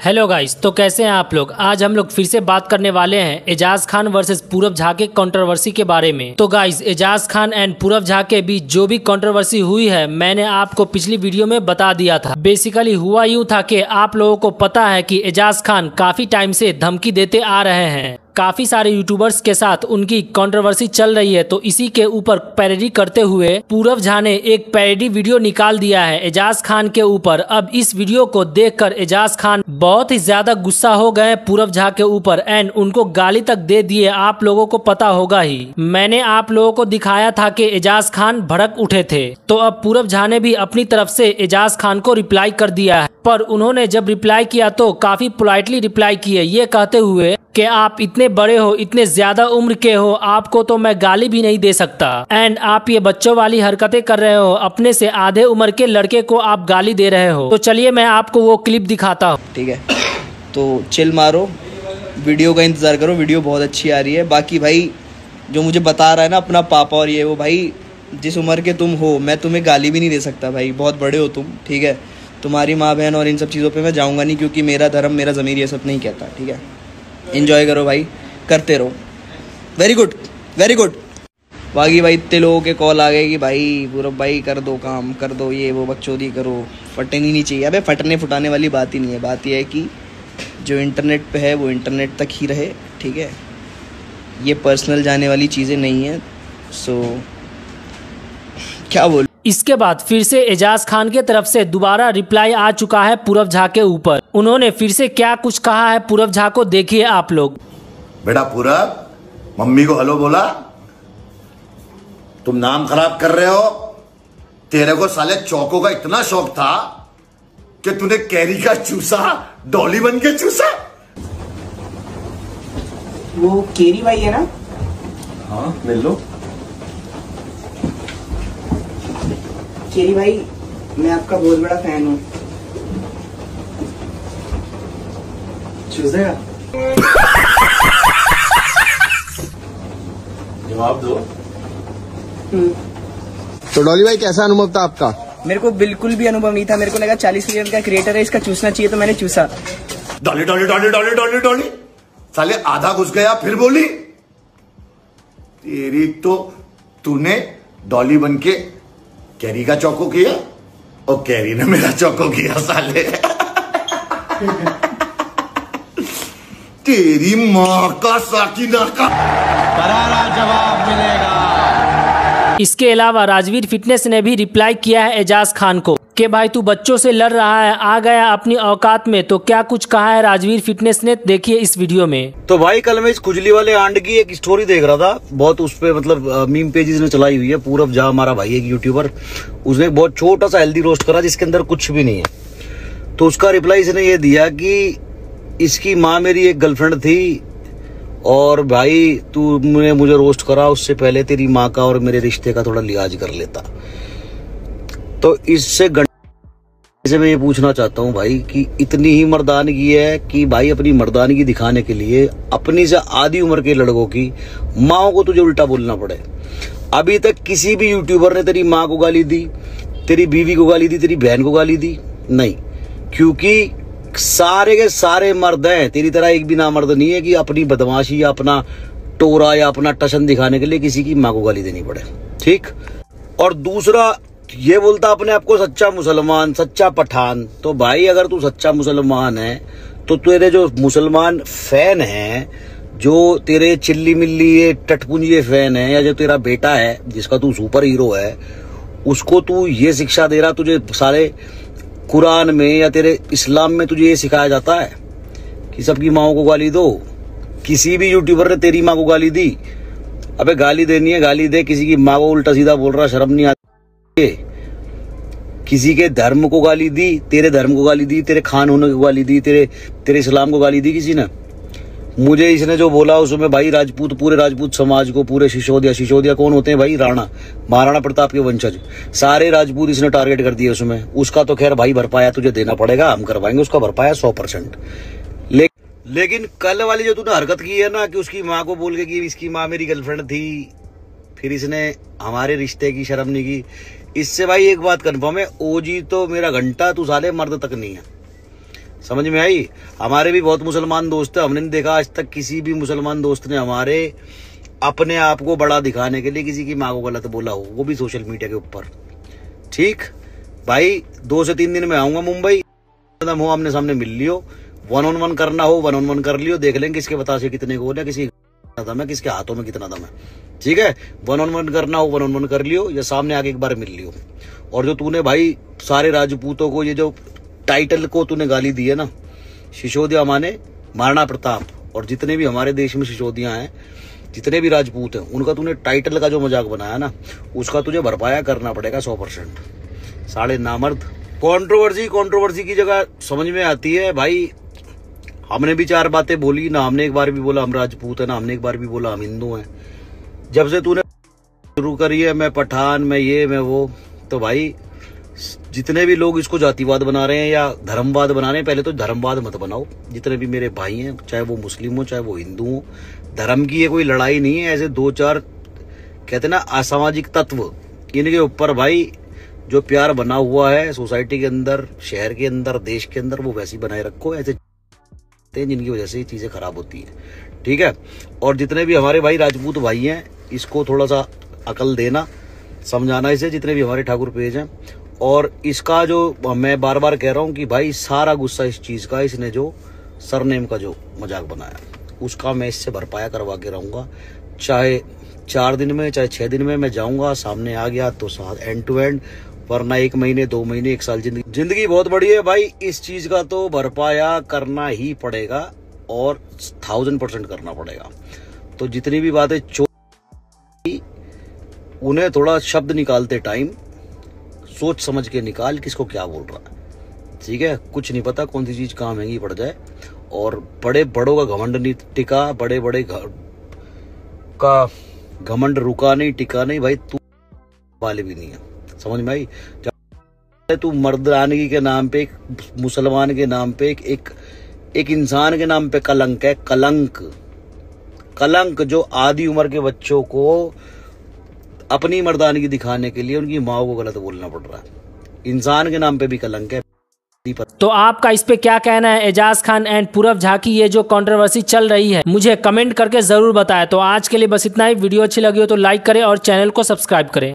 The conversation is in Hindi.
हेलो गाइस, तो कैसे हैं आप लोग। आज हम लोग फिर से बात करने वाले हैं एजाज खान वर्सेस पूरब झा के कंट्रोवर्सी के बारे में। तो गाइस, एजाज खान एंड पूरब झा के बीच जो भी कंट्रोवर्सी हुई है मैंने आपको पिछली वीडियो में बता दिया था। बेसिकली हुआ यूं था कि आप लोगों को पता है कि एजाज खान काफी टाइम से धमकी देते आ रहे हैं, काफी सारे यूट्यूबर्स के साथ उनकी कंट्रोवर्सी चल रही है। तो इसी के ऊपर पैरोडी करते हुए पूरब झा ने एक पैरोडी वीडियो निकाल दिया है एजाज खान के ऊपर। अब इस वीडियो को देखकर एजाज खान बहुत ही ज्यादा गुस्सा हो गए पूरब झा के ऊपर एंड उनको गाली तक दे दिए। आप लोगों को पता होगा ही, मैंने आप लोगों को दिखाया था कि एजाज खान भड़क उठे थे। तो अब पूरब झा ने भी अपनी तरफ से एजाज खान को रिप्लाई कर दिया है, पर उन्होंने जब रिप्लाई किया तो काफी पोलाइटली रिप्लाई किए, ये कहते हुए कि आप इतने बड़े हो, इतने ज्यादा उम्र के हो, आपको तो मैं गाली भी नहीं दे सकता एंड आप ये बच्चों वाली हरकतें कर रहे हो, अपने से आधे उम्र के लड़के को आप गाली दे रहे हो। तो चलिए मैं आपको वो क्लिप दिखाता हूँ। ठीक है, तो चिल मारो, वीडियो का इंतज़ार करो, वीडियो बहुत अच्छी आ रही है। बाकी भाई जो मुझे बता रहा है ना अपना पापा और ये वो, भाई जिस उम्र के तुम हो मैं तुम्हें गाली भी नहीं दे सकता भाई, बहुत बड़े हो तुम। ठीक है, तुम्हारी माँ बहन और इन सब चीज़ों पे मैं जाऊँगा नहीं, क्योंकि मेरा धर्म मेरा ज़मीर ये सब नहीं कहता। ठीक है, एंजॉय करो भाई, करते रहो। Very good very good. बाकी भाई इतने लोगों के कॉल आ गए कि भाई पूरब भाई कर दो काम, कर दो ये वो, बकचोदी करो, फटनी नहीं चाहिए। अबे फटने फुटाने वाली बात ही नहीं है, बात यह है कि जो इंटरनेट पे है वो इंटरनेट तक ही रहे। ठीक है, ये पर्सनल जाने वाली चीज़ें नहीं है। सो क्या बोल। इसके बाद फिर से एजाज खान के तरफ से दोबारा रिप्लाई आ चुका है पूरब झा के ऊपर। उन्होंने फिर से क्या कुछ कहा है पूरब झा को देखिए आप लोग। बेटा पूरब, मम्मी को हेलो बोला, तुम नाम खराब कर रहे हो। तेरे को साले चौकों का इतना शौक था कि तूने कैरी का चूसा डॉली बन के चूसा। वो केरी भाई है ना? हाँ मिल लो। केरी भाई, मैं आपका बहुत बड़ा फैन हूँ। चूसेगा? जवाब दो। तो डॉली भाई कैसा अनुभव था आपका? मेरे को बिल्कुल भी अनुभव नहीं था। मेरे को लगा 40 मिलियन का क्रिएटर है, इसका चूसना चाहिए, तो मैंने चूसा। डॉली डॉली डॉली डॉली डॉली डॉली, साले आधा घुस गया फिर बोली। तेरी तो तूने डॉली बन के कैरी का चौको किया और कैरी ने मेरा चौको किया साले। तेरी माँ का साकिना का करारा जवाब मिलेगा। इसके अलावा राजवीर फिटनेस ने भी रिप्लाई किया है एजाज खान को कि भाई तू बच्चों से लड़ रहा है, आ गया अपनी औकात में। तो क्या कुछ कहा है राजवीर फिटनेस ने, देखिए इस वीडियो में। तो भाई कल मैं इस खुजली वाले आंड की एक स्टोरी देख रहा था, बहुत उस पे मतलब मीम पेजेस ने चलाई हुई है। पूरब झा हमारा भाई एक यूट्यूबर, उसने एक बहुत छोटा सा हेल्दी रोस्ट करा जिसके अंदर कुछ भी नहीं है। तो उसका रिप्लाई इसने ये दिया कि इसकी माँ मेरी एक गर्लफ्रेंड थी और भाई तूने मुझे रोस्ट करा, उससे पहले तेरी माँ का और मेरे रिश्ते का थोड़ा लिहाज कर लेता। तो इससे मैं ये पूछना चाहता हूँ भाई कि इतनी ही मर्दानगी है कि भाई अपनी मर्दानगी दिखाने के लिए अपनी से आधी उम्र के लड़कों की माओ को तुझे उल्टा बोलना पड़े। अभी तक किसी भी यूट्यूबर ने तेरी माँ को गाली दी, तेरी बीवी को गाली दी, तेरी बहन को गाली दी नहीं, क्योंकि सारे के सारे मर्द हैं। तेरी तरह एक भी नामर्द नहीं है कि अपनी बदमाशी या अपना टोरा या अपना टशन दिखाने के लिए किसी की माँ को गाली देनी पड़े। ठीक, और दूसरा ये बोलता अपने आप को सच्चा मुसलमान, सच्चा पठान। तो भाई अगर तू सच्चा मुसलमान है तो तेरे जो मुसलमान फैन हैं, जो तेरे चिल्ली मिल्ली ये टटपुंजिए फैन है, या जो तेरा बेटा है जिसका तू सुपर हीरो है, उसको तू ये शिक्षा दे रहा। तुझे सारे कुरान में या तेरे इस्लाम में तुझे ये सिखाया जाता है कि सबकी माओ को गाली दो। किसी भी यूट्यूबर ने तेरी माँ को गाली दी, अबे गाली देनी है गाली दे। किसी की माँ को उल्टा सीधा बोल रहा, शर्म नहीं आती? किसी के धर्म को गाली दी, तेरे धर्म को गाली दी, तेरे खान होने को गाली दी, तेरे इस्लाम को गाली दी किसी ने? मुझे इसने जो बोला उसमें भाई राजपूत, पूरे राजपूत समाज को, पूरे सिसोदिया कौन होते हैं भाई? राणा, महाराणा प्रताप के वंशज, सारे राजपूत इसने टारगेट कर दिए उसमें। उसका तो खैर भाई भरपाया तुझे देना पड़ेगा, हम करवाएंगे उसका भरपाया 100%। लेकिन कल वाली जो तूने हरकत की है ना कि उसकी माँ को बोल के कि इसकी माँ मेरी गर्लफ्रेंड थी, फिर इसने हमारे रिश्ते की शर्म नहीं की, इससे भाई एक बात कन्फर्म है, ओजी तो मेरा घंटा, तू साले मर्द तक नहीं है। समझ में आई? हमारे भी बहुत मुसलमान दोस्त हैं, हमने नहीं देखा आज तक किसी भी मुसलमान दोस्त ने हमारे अपने आप को बड़ा दिखाने के लिए किसी की माँ को गलत बोला हो, वो भी सोशल मीडिया के ऊपर। ठीक भाई, 2 से 3 दिन में आऊंगा मुंबई, हो आमने सामने मिल लियो, 1 on 1 करना हो 1 on 1 कर लियो, देख लेंगे किसके बतासे कितने गोल है, किसी दम है, किसके हाथों में कितना दम है। ठीक है, 1 on 1 करना हो 1 on 1 कर लियो, या सामने आके एक बार मिल लियो। और जो तूने भाई सारे राजपूतों को ये जो टाइटल को तूने गाली दी है ना, सिसोदिया माने महाराणा प्रताप, और जितने भी हमारे देश में सिसोदिया हैं, जितने भी राजपूत हैं, उनका तूने टाइटल का जो मजाक बनाया ना, उसका तुझे भरपाया करना पड़ेगा 100%। साले नामर्द। कंट्रोवर्सी की जगह समझ में आती है भाई, हमने भी 4 बातें बोली ना, हमने एक बार भी बोला हम राजपूत है ना, हमने एक बार भी बोला हम हिंदू हैं। जब से तूने शुरू करी है मैं पठान, मैं ये मैं वो, तो भाई जितने भी लोग इसको जातिवाद बना रहे हैं या धर्मवाद बना रहे हैं, पहले तो धर्मवाद मत बनाओ। जितने भी मेरे भाई हैं, चाहे वो मुस्लिम हो चाहे वो हिंदू हो, धर्म की ये कोई लड़ाई नहीं है। ऐसे 2-4 कहते ना असामाजिक तत्व, इनके ऊपर भाई जो प्यार बना हुआ है सोसाइटी के अंदर, शहर के अंदर, देश के अंदर, वो वैसे ही बनाए रखो। ऐसे जिनकी वजह से ये चीजें खराब होती है। ठीक है, और जितने भी हमारे भाई राजपूत भाई हैं, इसको थोड़ा सा अकल देना, समझाना इसे, जितने भी हमारे ठाकुर पेज हैं। और इसका जो मैं बार बार कह रहा हूं कि भाई सारा गुस्सा इस चीज का, इसने जो सरनेम का जो मजाक बनाया, उसका मैं इससे भरपाया करवा के रहूंगा। चाहे 4 दिन में, चाहे 6 दिन में मैं जाऊंगा, सामने आ गया तो साथ एंड टू एंड, वरना 1 महीने 2 महीने 1 साल जिंदगी बहुत बड़ी है भाई। इस चीज का तो भरपाया करना ही पड़ेगा, और 1000% करना पड़ेगा। तो जितनी भी बातें उन्हें थोड़ा शब्द निकालते टाइम सोच समझ के निकाल, किसको क्या बोल रहा है। ठीक है, कुछ नहीं पता कौन सी चीज कहाँ महंगी पड़ जाए, और बड़े बड़ों का घमंड नहीं टिका, बड़े बड़े का घमंड रुका नहीं, टिका नहीं भाई। तू वाले भी नहीं है, समझ में आई? तू मर्दानगी के नाम पे, एक मुसलमान के नाम पे, एक इंसान के नाम पे कलंक है। कलंक जो आधी उम्र के बच्चों को अपनी मर्दानगी दिखाने के लिए उनकी माँ को गलत बोलना पड़ रहा है। इंसान के नाम पे भी कलंक है। तो आपका इस पे क्या कहना है? एजाज खान एंड पूरब झा की ये जो कंट्रोवर्सी चल रही है, मुझे कमेंट करके जरूर बताएं। तो आज के लिए बस इतना ही। वीडियो अच्छी लगी हो तो लाइक करें और चैनल को सब्सक्राइब करें।